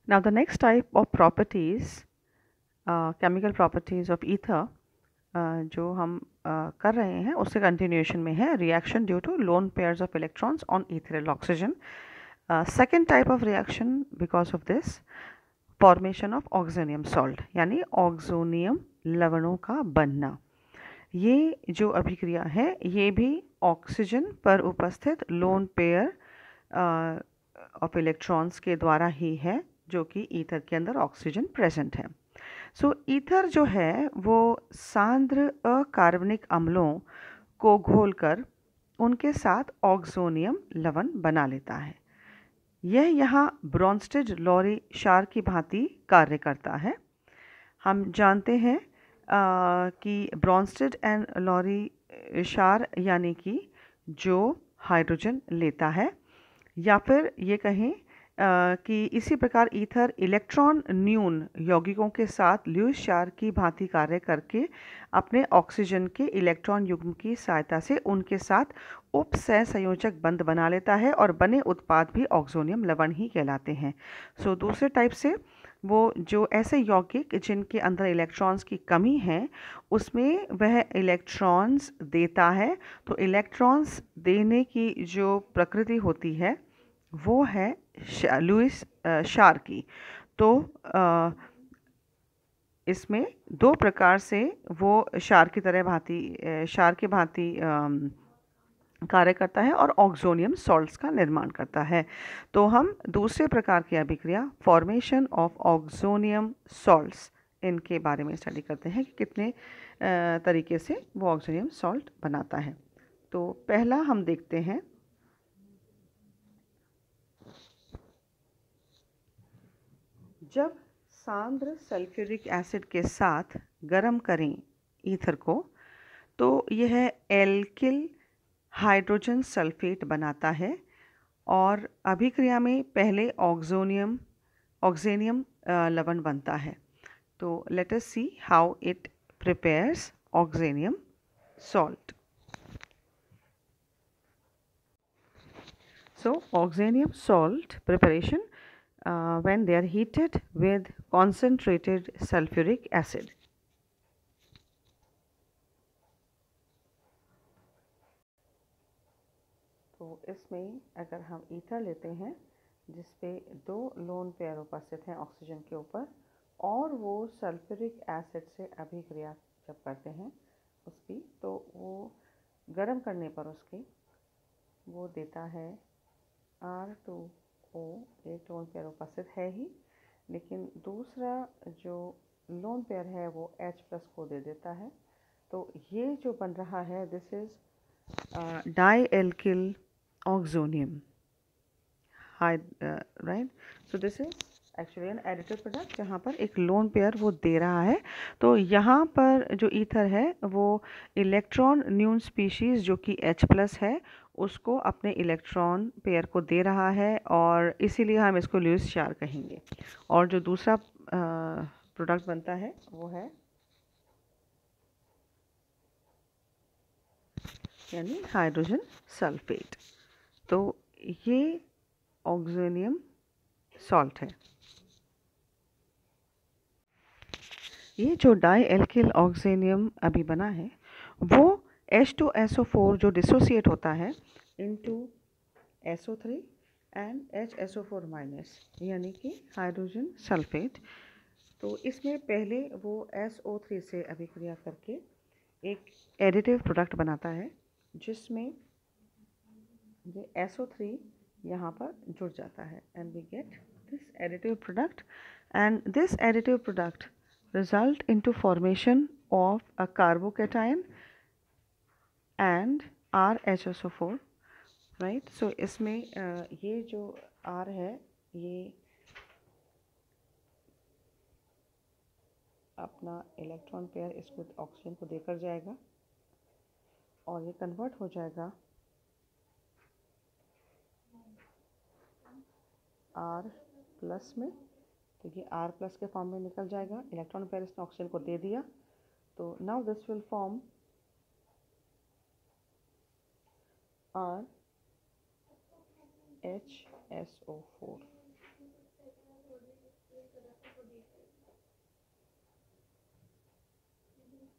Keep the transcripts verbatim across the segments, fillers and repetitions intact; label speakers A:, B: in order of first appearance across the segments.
A: Now the next type of properties, uh, chemical properties of ether, uh, जो हम uh, कर रहे हैं उससे कंटिन्यूएशन में है reaction due to lone pairs of electrons on ethereal oxygen. Second type of reaction because of this formation of oxonium salt, यानी oxonium लवणों का बनना. ये जो अभिक्रिया है ये भी ऑक्सीजन पर उपस्थित लोन पेयर ऑफ इलेक्ट्रॉन्स के द्वारा ही है, जो कि ईथर के अंदर ऑक्सीजन प्रेजेंट है. सो so, ईथर जो है वो सांद्र अकार्बनिक अम्लों को घोलकर उनके साथ ऑक्सोनियम लवण बना लेता है. यह यहाँ ब्रॉन्स्टेड लॉरी क्षार की भांति कार्य करता है. हम जानते हैं आ, कि ब्रॉन्स्टेड एंड लॉरी क्षार यानी कि जो हाइड्रोजन लेता है, या फिर ये कहें कि इसी प्रकार ईथर इलेक्ट्रॉन न्यून यौगिकों के साथ ल्यूइस क्षार की भांति कार्य करके अपने ऑक्सीजन के इलेक्ट्रॉन युग्म की सहायता से उनके साथ उप सहसंयोजक बंध बना लेता है और बने उत्पाद भी ऑक्सोनियम लवण ही कहलाते हैं. सो so, दूसरे टाइप से वो जो ऐसे यौगिक जिनके अंदर इलेक्ट्रॉन्स की कमी है उसमें वह इलेक्ट्रॉन्स देता है. तो इलेक्ट्रॉन्स देने की जो प्रकृति होती है वो है लुईस क्षार की. तो आ, इसमें दो प्रकार से वो क्षार की तरह भांति क्षार की भांति कार्य करता है और ऑक्सोनियम सॉल्ट्स का निर्माण करता है. तो हम दूसरे प्रकार की अभिक्रिया फॉर्मेशन ऑफ ऑक्सोनियम सॉल्ट्स इनके बारे में स्टडी करते हैं कि कितने तरीके से वो ऑक्सोनियम सॉल्ट बनाता है. तो पहला हम देखते हैं जब सांद्र सल्फ्यूरिक एसिड के साथ गर्म करें ईथर को तो यह एल्किल हाइड्रोजन सल्फेट बनाता है और अभिक्रिया में पहले ऑक्सोनियम ऑक्सेनियम लवण बनता है. तो let us see how it prepares oxonium salt. So oxanium salt preparation uh, when they are heated with concentrated sulfuric acid. तो इसमें अगर हम ईथर लेते हैं जिसपे दो लोन पेयर उपस्थित हैं ऑक्सीजन के ऊपर और वो सल्फ्यूरिक एसिड से अभिक्रिया जब करते हैं उसकी, तो वो गर्म करने पर उसकी वो देता है आर टू ओ. एक लोन पेयर उपस्थित है ही, लेकिन दूसरा जो लोन पेयर है वो H प्लस को दे देता है. तो ये जो बन रहा है this is dialkyl oxonium right. So this is actually an additive product जहाँ पर एक लोन पेयर वो दे रहा है. तो यहाँ पर जो ईथर है वो इलेक्ट्रॉन न्यून स्पीशीज़ जो कि H प्लस है उसको अपने इलेक्ट्रॉन पेयर को दे रहा है और इसीलिए हम इसको लुईस क्षार कहेंगे. और जो दूसरा प्रोडक्ट बनता है वो है यानी हाइड्रोजन सल्फेट. तो ये ऑक्सोनियम सॉल्ट है. ये जो डाई एल्किल ऑक्सेनियम अभी बना है वो H two S O four जो डिसोसिएट होता है into S O three and H S O four minus यानी कि हाइड्रोजन सल्फेट. तो इसमें पहले वो एस ओ थ्री से अभिक्रिया करके एक एडिटिव प्रोडक्ट बनाता है जिसमें ये एस ओ थ्री यहाँ पर जुड़ जाता है and we get this additive product. And this additive product result into formation of a carbocation and R H S O four, right. So इसमें uh, ये जो R है ये अपना इलेक्ट्रॉन पेयर इसको ऑक्सीजन को देकर जाएगा और ये कन्वर्ट हो जाएगा R प्लस में. तो ये R प्लस के फॉर्म में निकल जाएगा. इलेक्ट्रॉन पेयर इसने ऑक्सीजन को दे दिया. तो now this will form R H S O four.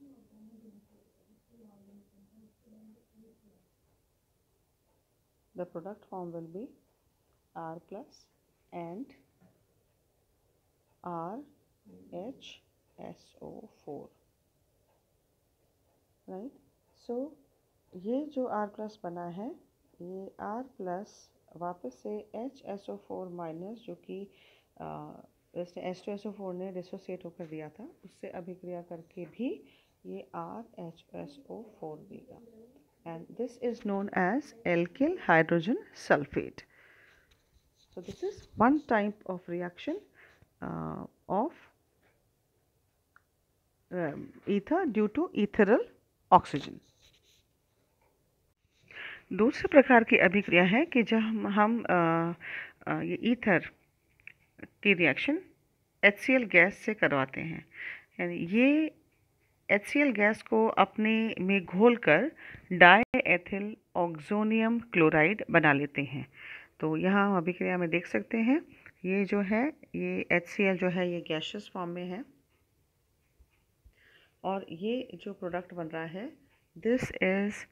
A: The product form will be R plus and R H S O four, right? So ये जो R plus बना है, ये R plus वापस से H S O four minus, जो कि इसने H two S O four ने डिसोसिएट होकर दिया था, उससे अभिक्रिया करके भी ये R H S O four देगा, and this is known as alkyl hydrogen sulfate. So this is one type of reaction uh, of um, ether due to ethereal oxygen. दूसरे प्रकार की अभिक्रिया है कि जब हम, हम आ, आ, ये ईथर की reaction H C L gas से करवाते हैं, यानी ये एच सी एल गैस को अपने में घोलकर डाई एथिल ऑक्सोनियम क्लोराइड बना लेते हैं। तो यहाँ हम अभिक्रिया में देख सकते हैं, ये जो है ये एच सी एल जो है ये गैसियस फॉर्म में है, और ये जो प्रोडक्ट बन रहा है दिस इज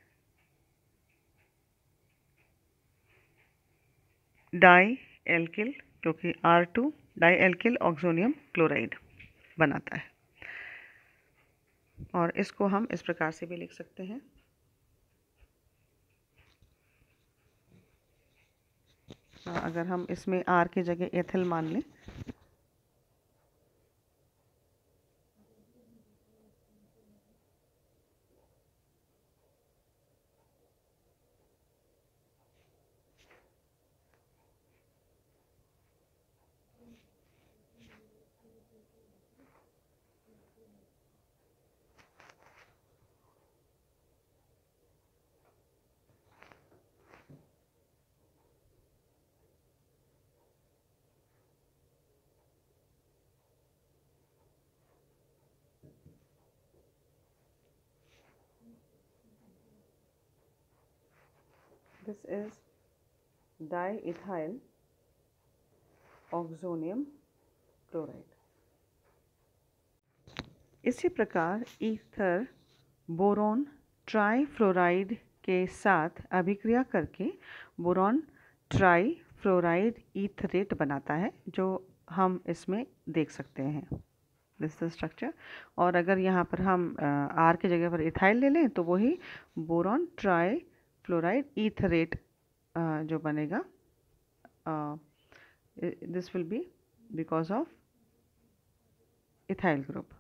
A: डाई एल्किल, क्योंकि R two dialkyl oxonium chloride बनाता है। और इसको हम इस प्रकार से भी लिख सकते हैं, अगर हम इसमें आर की जगह एथिल मान लें, this is diethyl oxonium chloride. इसी प्रकार ईथर बोरॉन ट्राईफ्लोराइड के साथ अभिक्रिया करके बोरॉन ट्राईफ्लोराइड ईथरेट बनाता है, जो हम इसमें देख सकते हैं, दिस इज स्ट्रक्चर। और अगर यहाँ पर हम आर की जगह पर इथाइल ले लें तो वही बोरॉन ट्राई फ्लोराइड ईथरेट जो बनेगा, this will be because of ethyl group.